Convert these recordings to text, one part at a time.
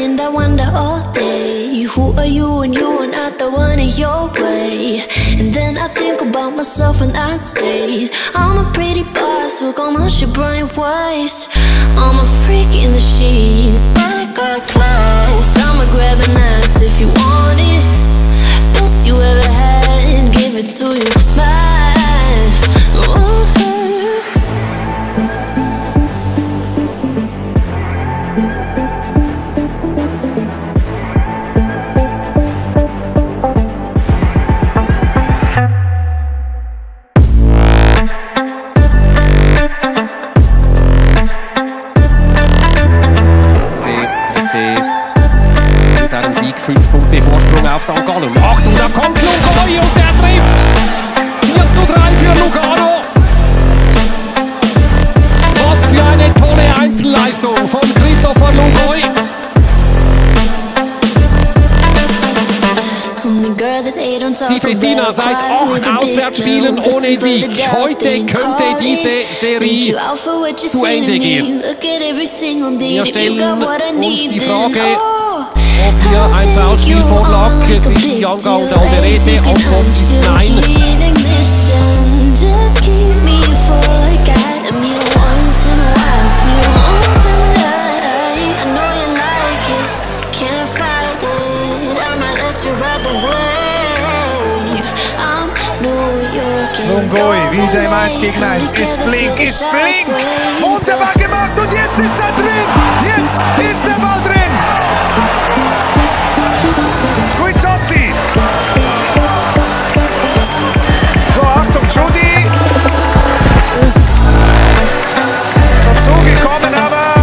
And I wonder all day, who are you and you are not the one in your way. And then I think about myself and I stayed. I'm a pretty boss with all my shit brain waves. I'm a freak in the sheets, but I got class. I'ma grab an ass if you want it. Best you ever had, give it to you bad. Ooh. Mit einem Sieg 5 Punkte Vorsprung auf St. Gallen. Achtung, da kommt Lugoi und der trifft. 4:3 für Lugano. Was für eine tolle Einzelleistung von Christopher Lugoi. Die Tessiner seit 8 Auswärtsspielen ohne Sieg. Heute könnte diese Serie zu Ende gehen. Wir stellen uns die Frage, ob hier ein Foulspiel vorlag zwischen Janga und Alderete. Antwort ist nein. Lugoi wieder im 1 gegen 1. Ist flink, ist flink. Wunderbar gemacht und jetzt ist er drin. Jetzt ist der Ball drin. Guizzotti. So, Achtung, Judy ist dazu gekommen, aber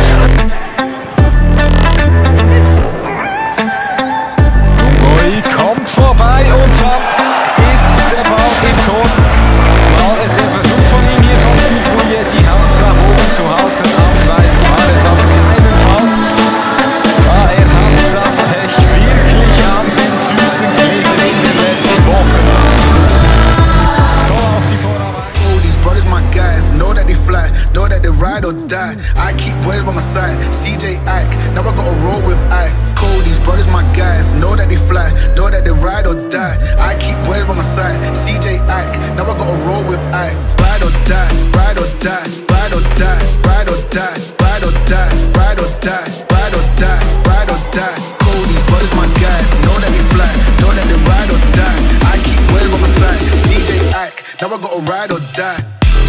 Lugoi kommt vorbei und dann ist der Ball im Tor. Der Versuch von ihm hier von Fufuye, die Hand nach oben zu halten, abseits, alles auf keinen Fall. Er hat das Pech wirklich an den Füßen gelegt in den letzten Wochen. Toll auf die Vorarbeit. Oh, these brothers my guys, know that they fly, know that they ride or die. I keep boys by my side, CJ Ike, now I gotta roll with ice. Cold, these brothers my guys, know that they fly, know that they ride or die. I keep boys by my side, CJ Ike, now I gotta roll with ice. Ride or die, ride or die, ride or die, ride or die, ride or die, ride or die, ride or die, ride or die. Cold, these brothers my guys, know that they fly, know that they ride or die. I keep boys by my side, CJ Ike, now I gotta ride or die.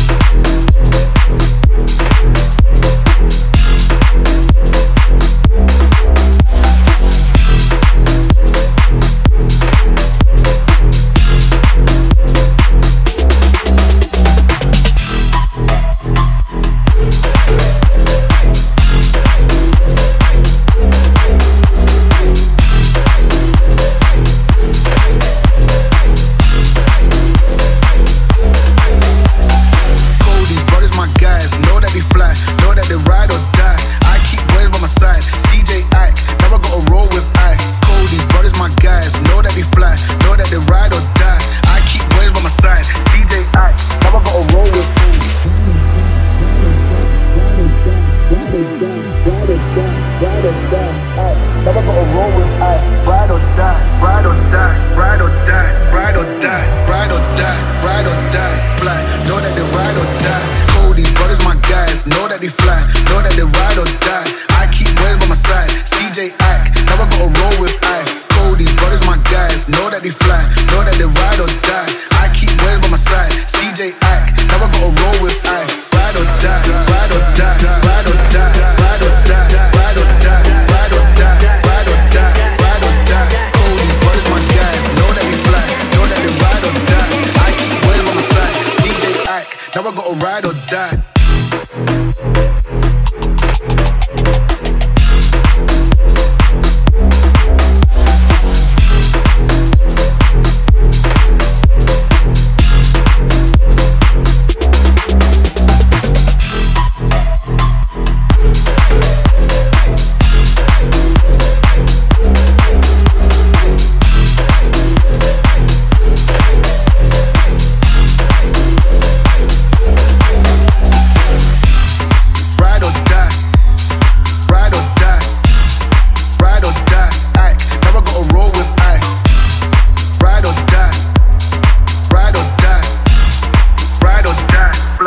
Now I gotta ride or die.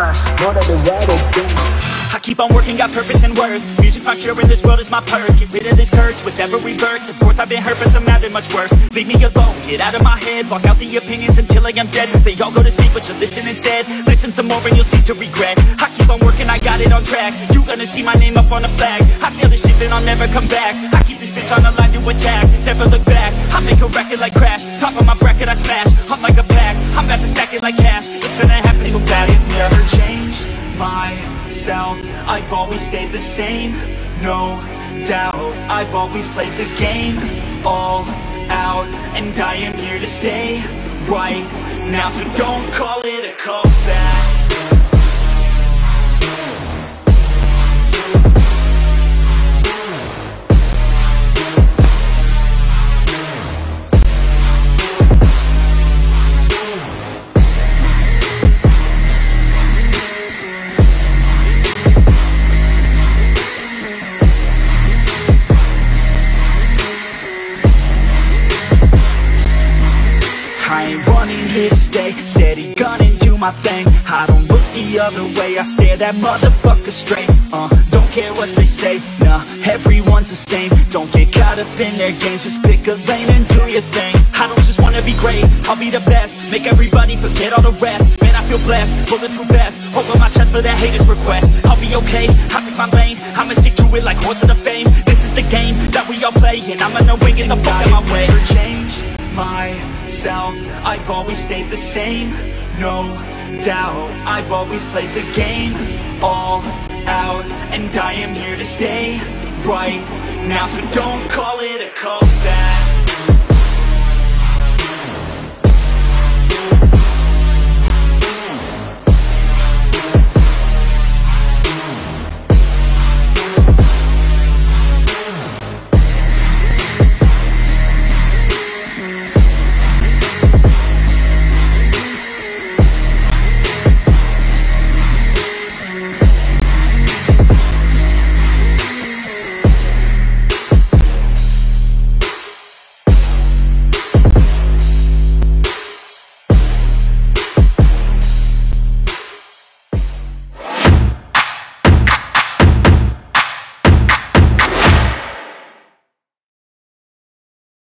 die, know that they ride or die. I keep on working, got purpose and worth. Music's my cure and this world is my purse. Get rid of this curse with every verse. Of course I've been hurt, but some have been much worse. Leave me alone, get out of my head. Walk out the opinions until I am dead. They all go to sleep, but you listen instead. Listen some more and you'll cease to regret. I keep on working, I got it on track. You gonna see my name up on the flag. I tell this shit that I'll never come back. I keep this bitch on the line to attack. Never look back, I make a record like Crash. Top of my bracket I smash, I'm like a pack. I'm about to stack it like cash. It's gonna happen so bad. I've never changed myself, I've always stayed the same, no doubt. I've always played the game all out, and I am here to stay right now. So don't call it a comeback. I ain't running here to stay, steady gunning, do my thing. I don't look the other way, I stare that motherfucker straight. Don't care what they say, nah, everyone's the same. Don't get caught up in their games, just pick a lane and do your thing. I don't just wanna be great, I'll be the best. Make everybody forget all the rest. Man, I feel blessed, bulletproof vest over my chest for that haters' request. I'll be okay, I pick my lane, I'ma stick to it like horse of the fame. This is the game that we all play, and I'm gonna win, get the fuck out my way. Change myself, I've always stayed the same, no doubt. I've always played the game all out, and I am here to stay right now. So don't call it a call.